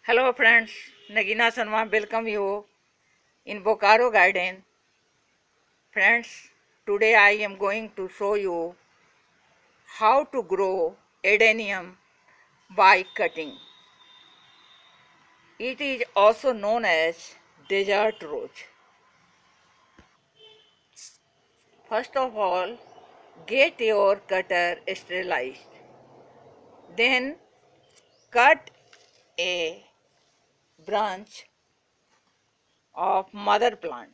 Hello friends, Nagina Sanma welcome you in Bokaro Garden. Friends, today I am going to show you how to grow adenium by cutting. It is also known as desert rose. First of all, get your cutter sterilized. Then cut a branch of mother plant.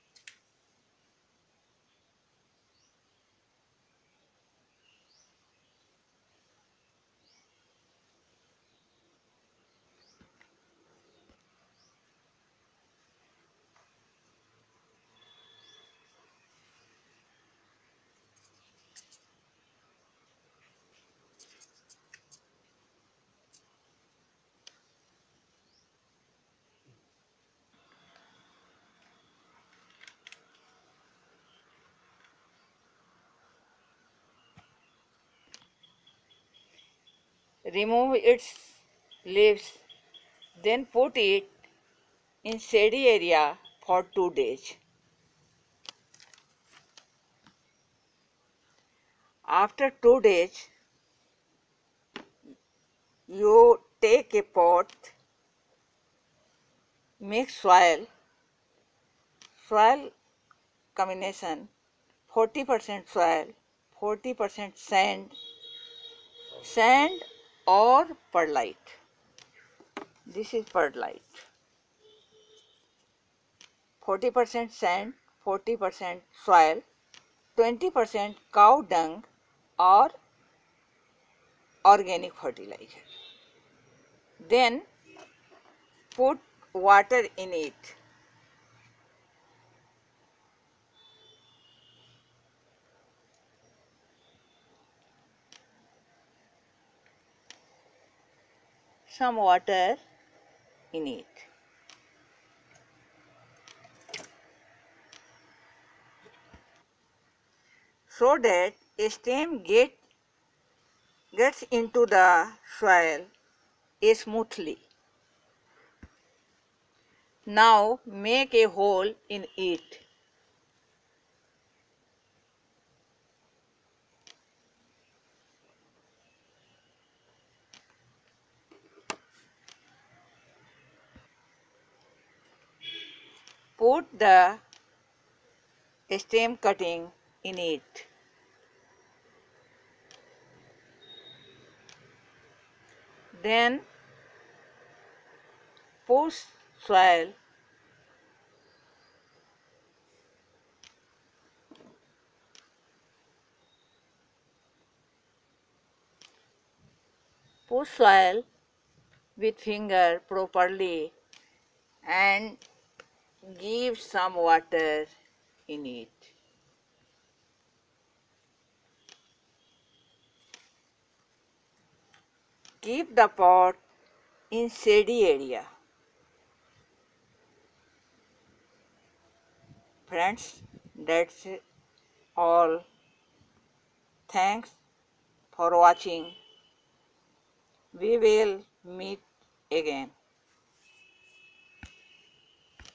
Remove its leaves, then put it in shady area for 2 days. After 2 days, you take a pot, mix soil combination 40% soil, 40% sand or perlite. This is perlite. 40% sand, 40% soil, 20% cow dung or organic fertilizer. Then put water in it. Some water in it. So that a stem gets into the soil smoothly. Now make a hole in it. Put the stem cutting in it. Then push soil with finger properly and give some water in it. Keep the pot in shady area. Friends, that's all. Thanks for watching. We will meet again.